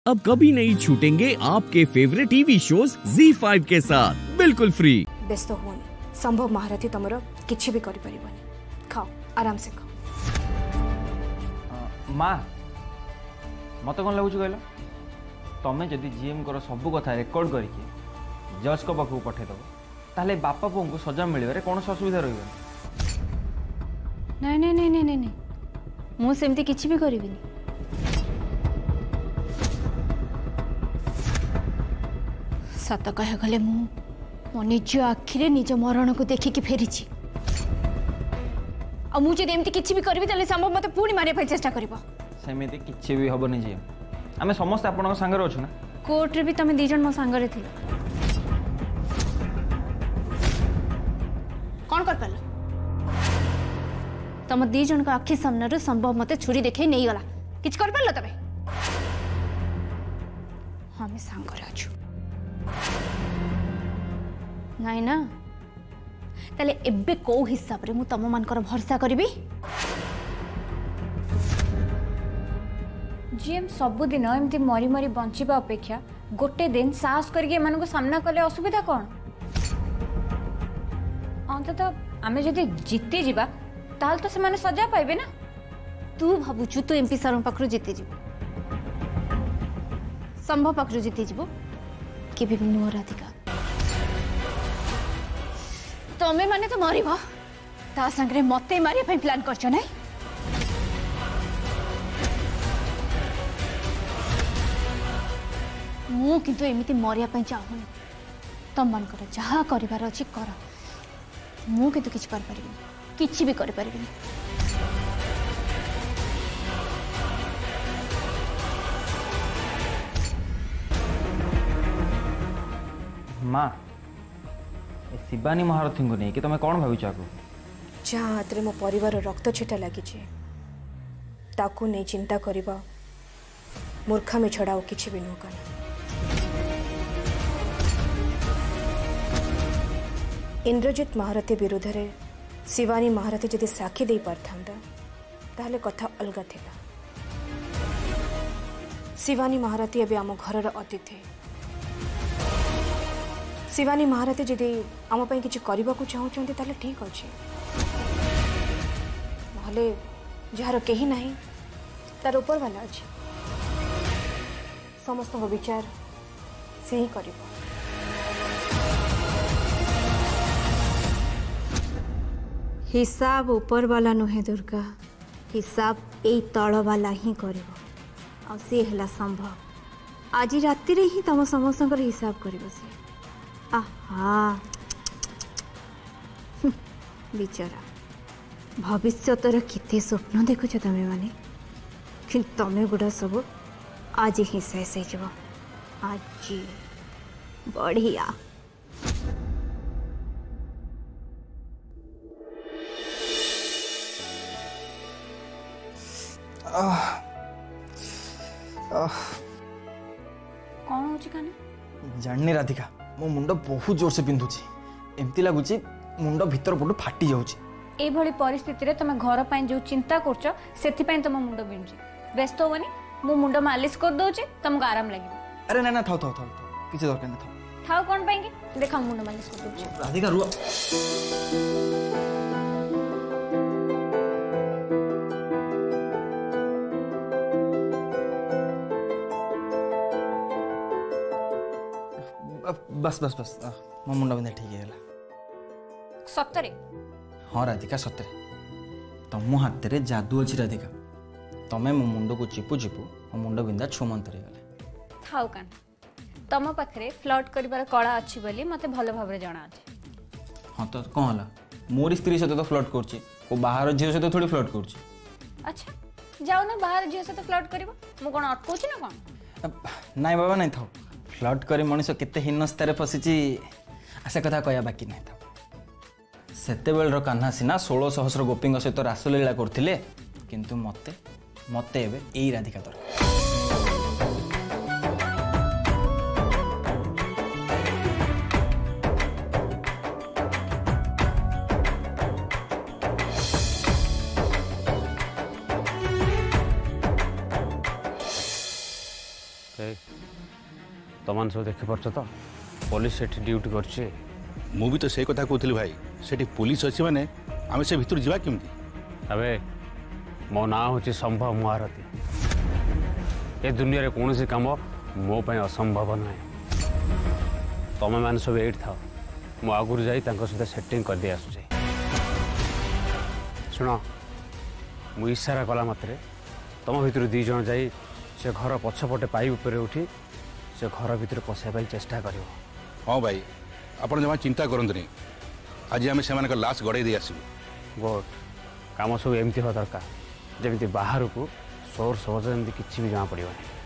अब कभी नहीं छूटेंगे आपके फेवरेट टीवी शोज ZEE5 के साथ बिल्कुल फ्री। व्यस्त हुओनी, संभव महारथी तुमर किछि भी करि परिबनी। खाओ, आराम से खाओ। माँ मत कौन लगुच कहल तमें जदि जीएम कर सब कथा रेकर्ड करके जज को पाखक पठेदब ताले बापा पुओं को सजा मिलवे कौन असुविधा रही? नहीं नहीं नहीं नहीं नहीं मु सेमती किछि भी करिबिनी। सत कह गले मो निज आखिरे निज मरण को देखिकी फेरी आ मुझे एमती किछि भी करबी तले संभव मते पूरी मारे पे चेष्टा करबो। सेमिति किछि भी हबनी जीएम, आमे समस्त आपन संगे अछु ना। कोर्ट रे भी तमे दी जन मो संगे थिल कौन कर पाल? तम दी जन का आखि सामने संभव मते छुरी देखे नहीं गला किछ कर पाल तमे? हमें संगे अछु नहीं ना ताले एबे को हिसाब रे मु तम मानकर भरोसा करिबी? जीएम सबुदिन एमती मरी मरी बंचिबा अपेक्षा गोटे दिन साहस करके एमान को सामना कले असुविधा कौन? अंत आमे जदि जीती जीवा ताल तो से सजा पाइबे ना। तू भाबुचु तू एमपी सर पाखरु जीती जीव, संभव पाखरु जीती जीव कि भी नुह राधिका तमे माने तो मरिबो ता संगे मते मारिया पे प्लान करछ नै? मु किंतु एमिति मरिया पे चाहूनी। तम मान कर जहा करिवार अछि कर, मु किंतु किछ कर परिबिनी, किछ भी कर परिबिनी। माँ शिवानी महारथी को नहीं कि तुम कौन भावी आगु? जहाँ हाथ में मो परिवार रक्त छिटा लगी ताकू नहीं चिंता करबा मूर्खामी छड़ा और किछि भी नुह कन। इंद्रजित महारथी विरुद्ध रे शिवानी महारथी जदि साक्षी दे पारथांता ताहले कथा अलगा थिला। शिवानी महारथी एबे आम घरर अतिथि। शिवानी महारथी जदि आम पई किछि करबा को चाहउछंती ताले ठीक अछि, नहले जार केही नाही तार ऊपर वाला अछि, समस्त विचार से ही करिबो। हिसाब ऊपर वाला नुहे दुर्गा, हिसाब एई तळ वाला ही करिवो। आ से हला संभव आज राति रे ही तम समस्तकर हिसाब करिवो से। आहा बिचारा भविष्यतर केते स्वप्न देखुछ तमे माने, कि तमे गुडा सब आज ही शेष हो। आज बढ़िया कौन होची काने? जाननी राधिका मो मुंड बहुत जोर से पिंधुची, एमती लगुची मुंड भीतर पटु फाटी जाउची। ए भली परिस्थिति रे तमे घर पई जो चिंता करछ सेथि पई तम मुंड बिंजी। व्यस्त होवनी, मु मुंड मालिश कर दोची, तुमको आराम लागिबो। अरे ना ना थाओ थाओ थाओ किछि दरकार ना थाओ। थाओ कोन पई कि देखा मुंड मालिश कर दोची। राधिका रुआ बस बस बस मो मुंड बिंधा ठीक है। सतरे? हाँ राधिका सतरे, तम हाथ रे जादू अच्छी राधिका। तमें मो मुंड को चिपु चिपु मो मुंड बिंधा छुमंतरी गले। थाउ कान तम पाखरे फ्लर्ट करिवार कला अछि बोली मते भलो भाबरे जणा अछि। हाँ तो कौन हला, मोर स्त्री सहित तो फ्लर्ट करछि, को बाहर झियो सहित थोड़ी फ्लर्ट करछि। अच्छा जाओ ना बाहर झियो सहित फ्लर्ट करबो, मु कोन अटकोछि ना कोन? नाइ बाबा नाइ थाओ, फ्लर्ट करे मनीष केते हिन्नस्तारे फसिची आशा कथा कहया बाकी नाइ थाओ। सेते बेलर कान्हा सिना 16 सहस्र गोपींग सहित रासलीला करथिले, किंतु मते मते एबे एई राधिका दरकार। Okay. तुम सब देखिपार तो पुलिस से ड्यूटी कर मु भी तो से कथा कहूली भाई सेठी पुलिस अच्छी माने आम से भितर जावा केमती अबे मो ना हूँ संभव महारथी ए दुनिया कौन सी कम मो पे असंभव ना तुम मैंने सब एट था मु आगुरी जाई सहित सेटिंग कर दे आसुचे शुण मु इशारा कला मात्रे तुम भितर दी जन जाई से घर पछपटे पाइप उपर उठी से घर भितर पशाई चेष्टा कर हाँ भाई आप जमा चिंता करते आज आम से लाश गड़े दे आसबू गुड काम सब एमती हवा दरकार जमी बाहर को सोर सहज एमती किसी भी जमा पड़े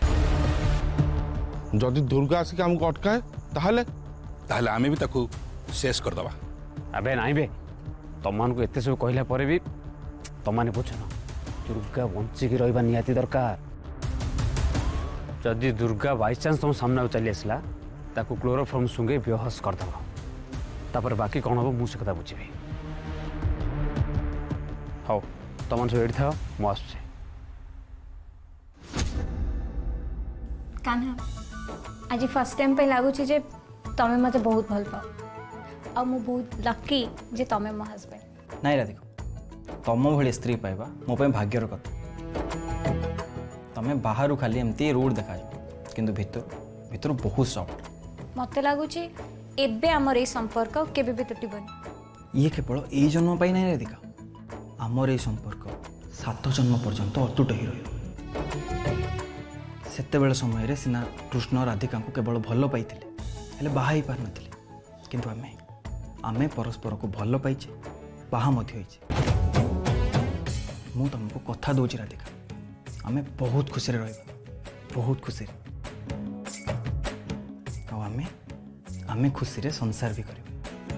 जदि दुर्गा आसिक आमको अटकाए ताहले ताहले आमे भी ताकू शेष कर दबा अबे नाई बे तुम को एत सब कहला पर भी तुम बुझन दुर्गा बंचिकी रहा निहाती दरकार जदि दुर्गा बाई चांस तुम सामना चली आसला ताकू क्लोरोफॉर्म सुंगे बेहोश करदब तापर बाकी कौन हम मुझे कथा बुझी हाँ तुम सब एठी था मु आसुचे कान्हा आज फर्स्ट टाइम पे लगुच जे तमें मत बहुत भल पाओ आ मु बहुत लकी जे तमें मो हस्बैंड नाई राधिका तुम भली स्त्री पाइबा मो पे भाग्यर कथा तमें बाहर खाली एमती रूड देखा किंतु भितर भितर बहुत सॉफ्ट मत लगुच एबे आमर ए संपर्क केबे भी तुटबनी ये केवल यही जन्म पाई नहीं राधिका आमर ये संपर्क 7 जन्म पर्यंत अतुट ही रही समय रे सिना कृष्ण राधिका को केवल भल पाई हेले बाहा ही पार नथिले किंतु आमे परस्पर को भल पाइचे बाहा मध्य होइचे मु तुमको कथा दउची राधिका आमे बहुत खुशी रे रहबा बहुत खुशी रे आमे खुशी रे संसार भी करें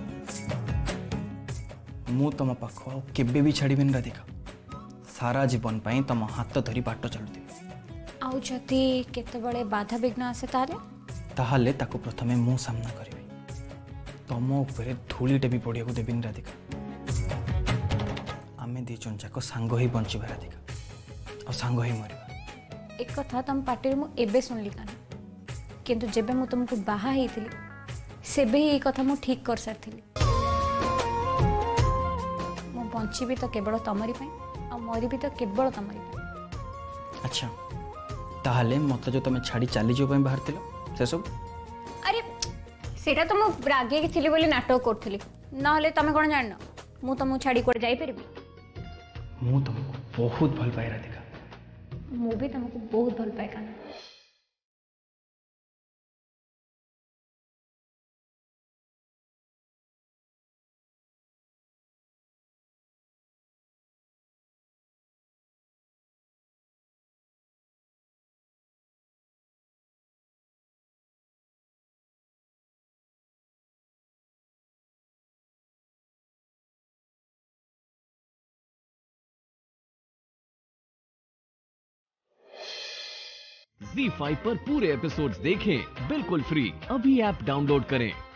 मु तुम पाख केबे भी छाड़बेनि राधिका सारा जीवन पाई तुम हाथ धरी बाट चलुथि आउ जति केतेबेले बाधा विघ्न आसे ताले ताको प्रथमे मु सामना करिवि तुम ऊपर धूलीटे भी पड़िया देविनि राधिका आमे दी चंचाको सांग ही बंचिबा राधिका और सांग ही मरिबा एक कथा तुम पार्टी मु एबे सुनली कान किंतु जेबे मु तुमको बाहा हेतिली सेबे ही कथा मु ठीक कर सारथिली मु बंची भी तो केवल तमरी पई आ मरी भी तो केवल तमरी पई अच्छा ताहले मत जो तुम छाड़ी चली जो पई बाहर थिलो से सब अरे सेटा तो मु रागे के थिली बोली नाटक करथिली ना हले तमे कोन जानना मु तुमको छाड़ी कोड जाई परबी मु तुमको बहुत भल पाई राधिका मु भी तुमको बहुत भल पाए कान Z5 पर पूरे एपिसोड्स देखें बिल्कुल फ्री। अभी ऐप डाउनलोड करें।